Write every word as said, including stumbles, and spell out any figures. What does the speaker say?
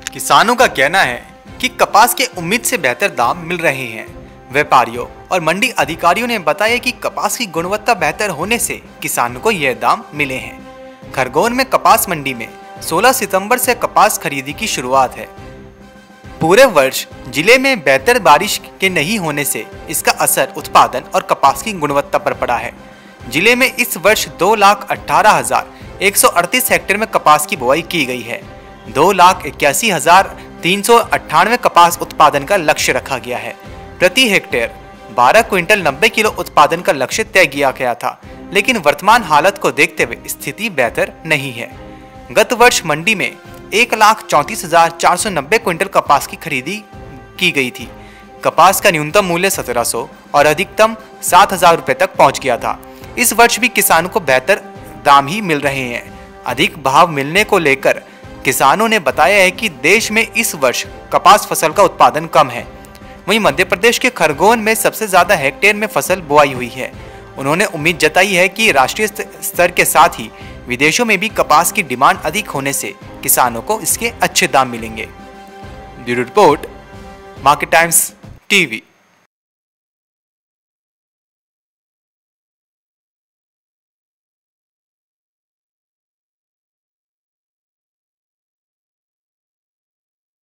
किसानों का कहना है कि कपास के उम्मीद से बेहतर दाम मिल रहे हैं। व्यापारियों और मंडी अधिकारियों ने बताया कि कपास की गुणवत्ता बेहतर होने से किसानों को यह दाम मिले हैं। खरगोन में कपास मंडी में सोलह सितंबर से कपास खरीदी की शुरुआत है। पूरे वर्ष जिले में बेहतर बारिश के नहीं होने से इसका असर उत्पादन और कपास की गुणवत्ता पर पड़ा है। जिले में इस वर्ष दो लाख अठारह हजार एक सौ अड़तीस हेक्टेयर में कपास की बुआई की गई है। दो लाख इक्यासी हजार तीन सौ अट्ठानवे कपास उत्पादन का लक्ष्य रखा गया है। प्रति हेक्टेयर बारह क्विंटल नब्बे किलो उत्पादन का लक्ष्य तय किया गया था, लेकिन वर्तमान हालत को देखते हुए स्थिति बेहतर नहीं है। गत वर्ष मंडी में एक लाख चौंतीस हजार चार सौ नब्बे क्विंटल कपास की खरीदी की गई थी। कपास का न्यूनतम मूल्य सत्रह सौ और अधिकतम सात हजार रुपए तक पहुंच गया था। इस वर्ष भी किसानों को बेहतर दाम ही मिल रहे हैं। अधिक भाव मिलने को लेकर किसानों ने बताया है कि देश में इस वर्ष कपास फसल का उत्पादन कम है। वहीं मध्य प्रदेश के खरगोन में सबसे ज्यादा हेक्टेयर में फसल बुआई हुई है। उन्होंने उम्मीद जताई है कि राष्ट्रीय स्तर के साथ ही विदेशों में भी कपास की डिमांड अधिक होने से किसानों को इसके अच्छे दाम मिलेंगे। Bureau report, Market Times TV.